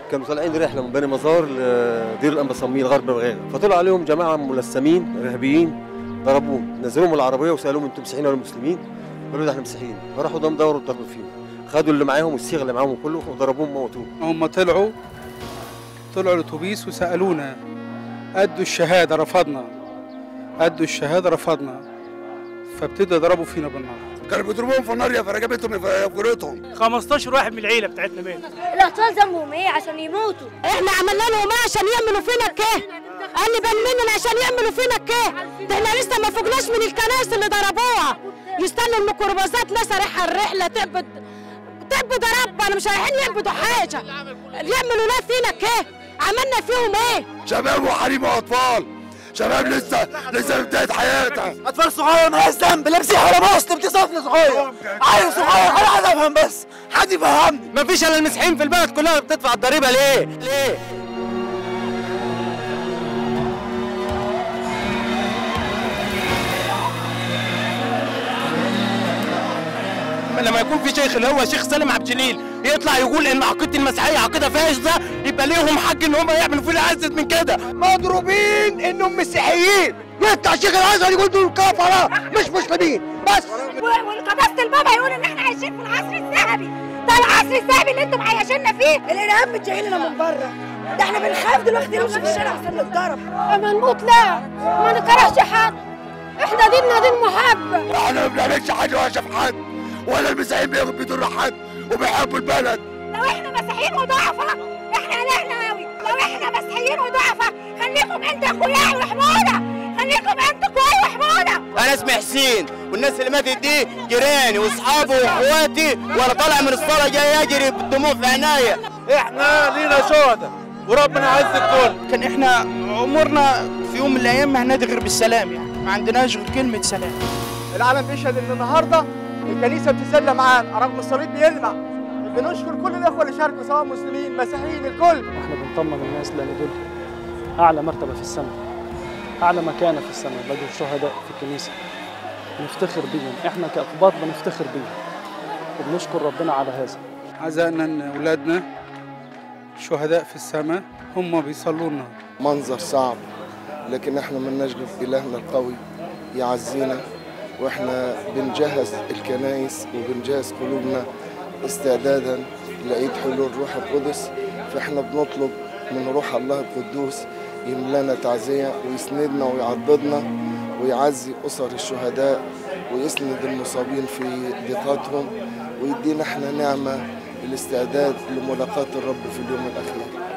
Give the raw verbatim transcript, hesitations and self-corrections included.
كانوا طالعين رحله من بني مزار لدير الانبا صميل غرب بغداد، فطلع عليهم جماعه ملثمين ارهابيين ضربوهم، نزلوهم العربيه وسالوهم انتم مسيحيين ولا مسلمين؟ قالوا ده احنا مسيحيين، فراحوا دم دوروا ضربوا فيهم، خدوا اللي معاهم والصيغ اللي معاهم كله وضربوهم وموتوهم. هم طلعوا طلعوا الاتوبيس وسالونا ادوا الشهاده رفضنا، ادوا الشهاده رفضنا، فابتدوا يضربوا فينا بالنار. كانوا بيضربوهم في النار فرجبتهم في جريتهم. خمستاشر واحد من العيله بتاعتنا مات. الاطفال ذنبهم ايه عشان يموتوا؟ احنا عملنا لهم ايه عشان يعملوا فينا كده؟ قال لي بان مننا عشان يعملوا فينا كده؟ ده احنا لسه ما فوقناش من الكنائس اللي ضربوها. يستنوا الميكروباصات ناس رايحه الرحله تعبد تعبد ربنا، مش رايحين يعبدوا حاجه. يعملوا لنا فينا كده؟ عملنا فيهم ايه؟ شباب وحريم واطفال، شباب لسه لسه في بدايه حياتها، اطفال صغيره مالهاش ذنب، لا مسيحي ولا مسلم، دي طفل صغير، عيل صغير. انا عايز افهم بس، حد يفهمني. مفيش الا المسيحيين في البلد كلها بتدفع الضريبه ليه؟ ليه؟ لما يكون في شيخ اللي هو شيخ سالم عبد الجليل يطلع يقول ان عقيده المسيحيه عقيده فاسده، يبقى ليهم حق ان هم يعملوا فينا ازيد من كده. مضروبين انهم مسيحيين، يطلع شيخ الازهر يقول دول كفره مش مسلمين بس. والقداسه البابا يقول ان احنا عايشين في العصر الذهبي، ده العصر الذهبي اللي انتم عايشيننا فيه. الارهاب مش جاي لنا من بره، ده احنا بنخاف دلوقتي نمشي في الشارع عشان نتضرب. اما نموت لا، ما نكرهش حد، احنا ديننا دين محبه. احنا ما بنعملش حاجه وحشه في حد، ولا المسيحيين بيضروا حد وبيحبوا البلد. لو احنا مسيحيين وضعفاء احنا قلقنا قوي، لو احنا مسيحيين وضعفاء خليكم انتوا اخويا واحمونا، خليكم انتوا اخويا واحمونا. انا اسمي حسين، والناس اللي ماتت دي جيراني واصحابي واخواتي، وانا طالع من الصلاه جاي اجري بالدموع في عينيا. احنا لينا شهداء وربنا عز الكل. كان احنا عمرنا في يوم من الايام ما هنادي غير بالسلام، يعني ما عندناش غير كلمه سلام. العالم بيشهد ان النهارده الكنيسه بتسلم معانا رغم الصليب بيلمع. بنشكر كل الاخوه اللي شاركوا سواء مسلمين مسيحيين الكل. احنا بنطمن الناس لان دول اعلى مرتبه في السماء، اعلى مكانه في السماء، بقوا شهداء في الكنيسه نفتخر بيهم، احنا كاقباط بنفتخر بيهم وبنشكر ربنا على هذا. عزائنا ان اولادنا شهداء في السماء هم بيصلوا لنا. منظر صعب، لكن احنا مالناش غير الهنا القوي يعزينا، واحنا بنجهز الكنايس وبنجهز قلوبنا استعدادا لعيد حلول روح القدس. فاحنا بنطلب من روح الله القدوس يملانا تعزية ويسندنا ويعضدنا ويعزي أسر الشهداء ويسند المصابين في ضيقاتهم، ويدينا احنا نعمة الاستعداد لملاقاة الرب في اليوم الأخير.